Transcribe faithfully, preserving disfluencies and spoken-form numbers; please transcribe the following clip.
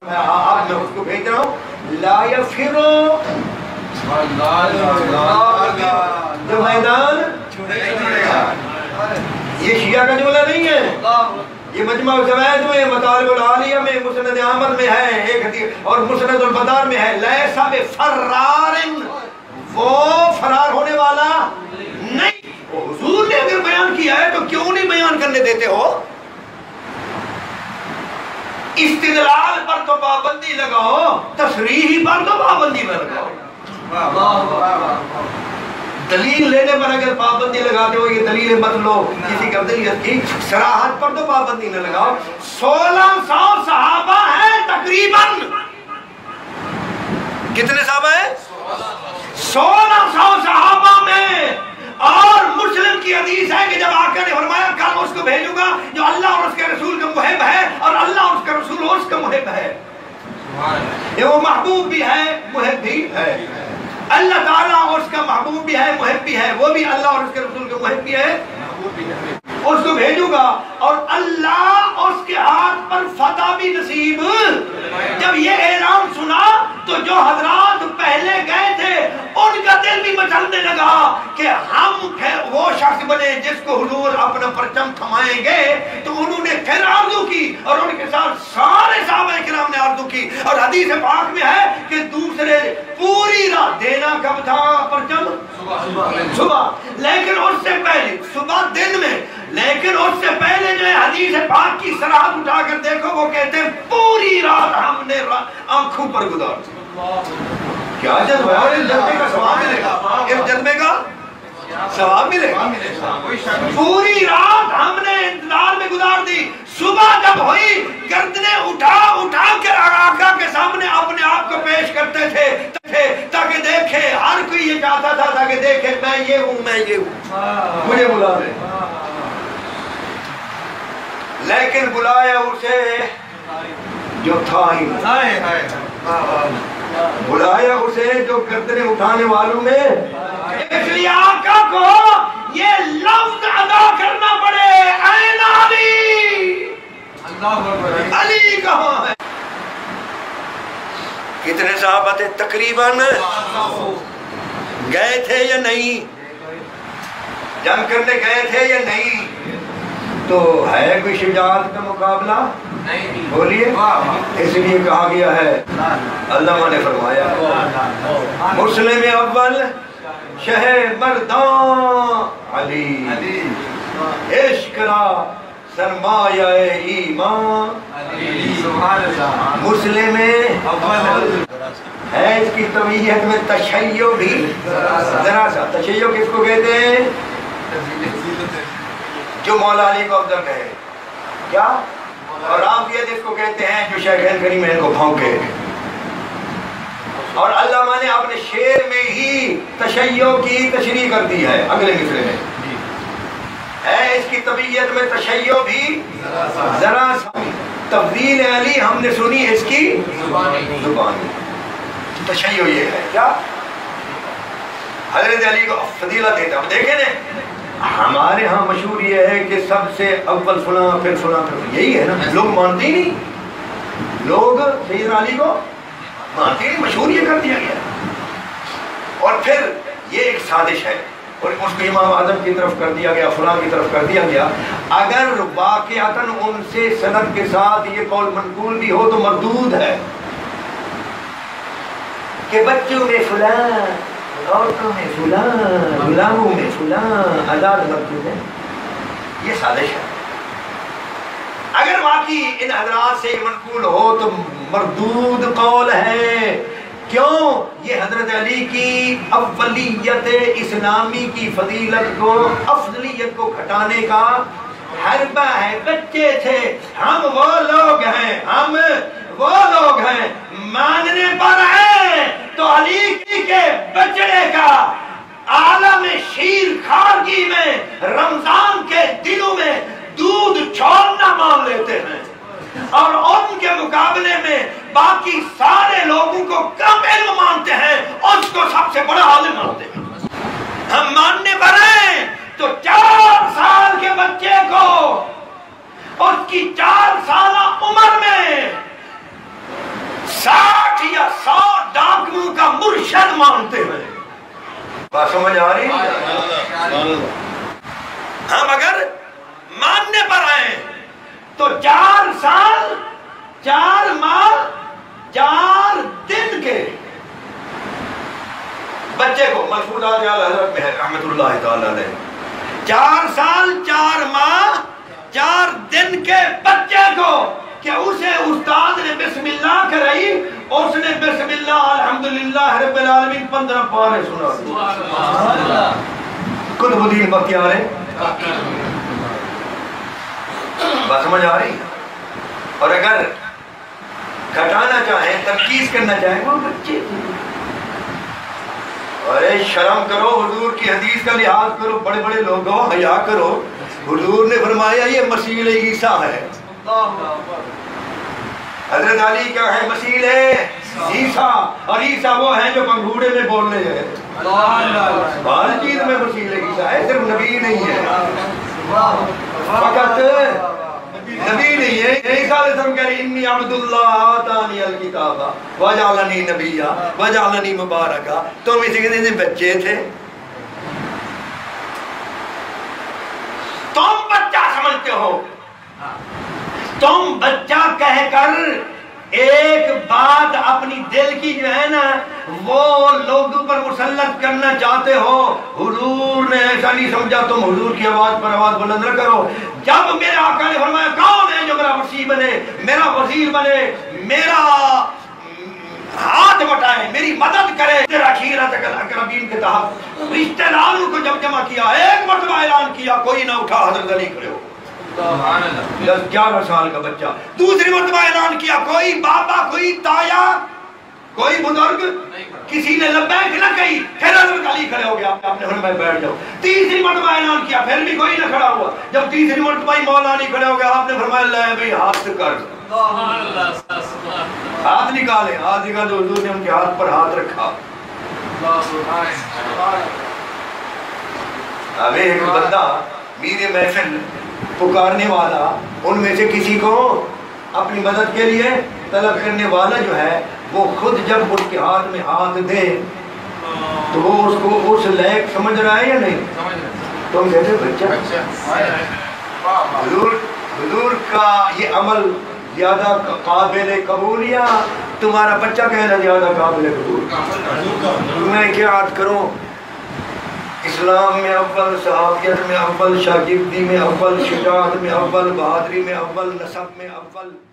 آپ میں اس کو بھیج رہا ہوں لا یفرو جو میدان یہ شیعہ کا جملہ نہیں ہے، یہ مجمع الزوائد میں مطالب العالیہ میں مسند احمد میں ہے ایک حدیث اور مسند البدار میں ہے لیسا بفرار، وہ فرار ہونے والا نہیں۔ حضور نے اگر بیان کیا ہے تو کیوں نہیں بیان کرنے دیتے ہو؟ استدلال پر تو پابندی لگاؤ، تصریح پر تو پابندی نہ لگاؤ۔ دلیل لینے پر اگر پابندی لگاتے ہو یہ دلیل مت لو کسی کا دلیت کی، صراحت پر تو پابندی نہ لگاؤ۔ سولہ سو صحابہ ہیں تقریباً، کتنے صحابہ ہیں؟ سولہ سو صحابہ میں، اور مسلم کی حدیث ہے کہ جب آقا نے فرمایا کل اس کو بھیجوں گا جو اللہ اور اس کے رسول کا محب ہے اور اللہ اور اس کا رسول اس کا محب ہے، یہ وہ محبوب بھی ہے محب بھی ہے، اللہ تعالیٰ اور اس کا محبوب بھی ہے محب بھی ہے، وہ بھی اللہ اور اس کے رسول کا محب بھی ہے اس کو بھیجوں گا، اور اللہ اس کے ہاتھ پر فتح بھی نصیب۔ جب یہ اعلان سنا تو جو حضرات پہلے گئے تھے ان کا دل بھی مچلنے لگا کہ ہم وہ شخص بنے جس کو حضور اپنا پرچم تھمائیں گے، تو انہوں نے پھر آرزو کی اور ان کے ساتھ سارے صحابہ کرام نے آرزو کی، اور حدیث پاک میں ہے کہ دوسرے پوری رات دینا کب تھا پرچم؟ صبح، لیکن اس سے پہلے صبح دن میں، لیکن اس سے پہلے جو ہے حدیث پاک کی صراحت اٹھا کر دیکھو وہ کہتے ہیں پوری رات ہم نے آنکھوں پر گزار دی۔ کیا جذبہ ہے؟ اس جذبے کا ثواب ملے گا، اس جذبے کا ثواب ملے گا۔ پوری رات ہم نے انتظار میں گزار دی، صبح جب ہوئی گردنیں اٹھا اٹھا کر آقا کے سامنے اپنے آپ کو پیش کرتے تھے تاکہ دیکھے، ہر کوئی یہ چاہتا تھا تاکہ دیکھے میں یہ ہوں میں یہ ہوں، مجھے بلا لے، لیکن بلایا اسے جو تھا ہی بلایا اسے جو گردنیں اٹھانے والوں میں، اس لیے آقا کو یہ لفظ ادا کرنا پڑے، این علی، علی کہاں ہے؟ کتنے صحابہ تھے تقریباً؟ گئے تھے یا نہیں؟ جنگ کرنے گئے تھے یا نہیں؟ تو ہے کوئی شجاعت کا مقابلہ؟ بولیے، اس لیے کہا گیا ہے، علامہ نے فرمایا مسلم اول شہ مردان علی، عشق را سرمایہ ایمان، مسلم اول ہے۔ اس کی طبیعت میں تشیع بھی ذرا سا، تشیع کس کو کہتے ہیں؟ جو مولا علی کو افضل کہے، کیا؟ اور رافعیت اس کو کہتے ہیں جو شیخین کریمین کو پھونکے، اور علامہ نے اپنے شعر میں ہی تشیع کی تشریح کر دی ہے اگلے مصرے میں، ہے اس کی طبیعت میں تشیع بھی ذرا سا، تفضیل علی ہم نے سنی اس کی زبانی، تشیع یہ ہے کیا؟ حضرت علی کو فضیلت دیتا ہم دیکھیں نا، ہمارے ہاں مشہور یہ ہے کہ سب سے اول فلاں پھر فلاں پھر، یہی ہے نا، لوگ مانتے ہی نہیں، لوگ سیدنا علی کو مانتے ہی، مشہور یہ کر دیا گیا، اور پھر یہ ایک سازش ہے اور اس کو امام اعظم کی طرف کر دیا گیا، فلاں کی طرف کر دیا گیا۔ اگر واقعتاً ان سے سند کے ساتھ یہ قول منقول بھی ہو تو مردود ہے کہ بچوں میں فلاں، عورتوں میں فلاں، غلاموں میں فلاں، آزاد مردود ہے، یہ سازش ہے۔ اگر واقعی ان حضرات سے منقول ہو تو مردود قول ہے، کیوں؟ یہ حضرت علی کی اولیت اسلامی کی فضیلت کو، افضلیت کو گھٹانے کا حربہ ہے۔ بچے تھے، ہم وہ لوگ ہیں، ہم وہ لوگ ہیں، ماننے پر ہیں تو علی کے بچڑے کا عالم شیر خارگی میں رمضان کے دنوں میں دودھ چھوڑنا مان لیتے ہیں، اور ان کے مقابلے میں باقی سارے لوگوں کو کم علم مانتے ہیں، اس کو سب سے بڑا عالم مانتے ہیں۔ ہم ماننے پر ہیں تو چار سال کے بچے کو اس کی چار سالہ عمر میں مانتے ہیں. بات سمجھ آ رہی؟ ہم اگر ماننے پر آئے تو چار سال چار ماہ چار دن کے بچے کو مشہورات اعلی حضرت میں ہے رحمت اللہ تعالی علیہ، چار سال چار ماہ چار دن کے بچے کو کہ اسے استاد نے بسم اللہ کرائی، اس نے بسم اللہ الحمدللہ رب العالمین پندرہ پارے سنا. قطب الدین بختیار ہے. بات سمجھ آ رہی؟ اور اگر گھٹانا چاہیں تنقید کرنا چاہیں وہ بچے، ارے شرم کرو، حضور کی حدیث کا لحاظ کرو، بڑے بڑے لوگوں حیا کرو. حضور نے فرمایا یہ مسیح عیسیٰ ہے. حضرت علی کیا ہے؟ مسیح عیسیٰ. اور عیسیٰ وہ ہیں جو پنگھوڑے میں بول رہے ہیں. ہر چیز میں مسیح عیسیٰ ہے، صرف نبی نہیں ہے. فقط نبی نہیں ہے. عیسیٰ علیہ السلام کہہ رہے ہیں انی عبداللہ آتانی الکتاب وجعلنی نبیا وجعلنی مبارکا. تم اسی کے دن بچے تھے، تم بچہ سمجھتے ہو، تم بچہ کہہ کر ایک بات اپنی دل کی جو ہے نا وہ لوگوں پر مسلط کرنا چاہتے ہو. حضور نے ایسا نہیں سمجھا. تم حضور کی آواز پر آواز بلند نہ کرو. جب میرے آقا نے فرمایا کون ہے جو میرا وسیع بنے، میرا وزیر بنے، میرا ہاتھ بٹائے، میری مدد کرے، تیرا خیرات اقربین کے تحت رشتہ داروں کو جب جمع کیا، ایک مرتبہ اعلان کیا، کوئی نہ اٹھا، حضرت علی کھڑے ہو. گیارہ سال کا بچہ. دوسری مرتبہ اعلان کیا، کوئی بابا، کوئی تایا، کوئی بزرگ، کسی نے لبیک نہ کہی. پھر حضرت علی کھڑے ہو گیا، آپ نے فرمایا بیٹھ جاؤ. تیسری مرتبہ اعلان کیا، پھر بھی کوئی نہ کھڑا ہوا. جب تیسری مرتبہ ہی مولا علی کھڑے ہو گیا، آپ نے فرمایا لے بھئی ہاتھ کر، ہاتھ نکالے. ہاتھ نکالے. حضور نے ان کے ہاتھ پر ہاتھ رکھا. اب ایک بندہ میرے محفل پکارنے والا، ان میں سے کسی کو اپنی مدد کے لیے طلب کرنے والا جو ہے وہ خود جب اس کے ہاتھ میں ہاتھ دے تو وہ اس کو اس لائق سمجھ رہا ہے یا نہیں؟ تم کہتے بچہ. حضور حضور کا یہ عمل زیادہ قابل قبول یا تمہارا بچہ کہنا زیادہ قابل قبول؟ میں کیا یاد کروں، اسلام میں اول، صحابیت میں اول، شاگردی میں اول، شجاعت میں اول، بہادری میں اول، نسب میں اول.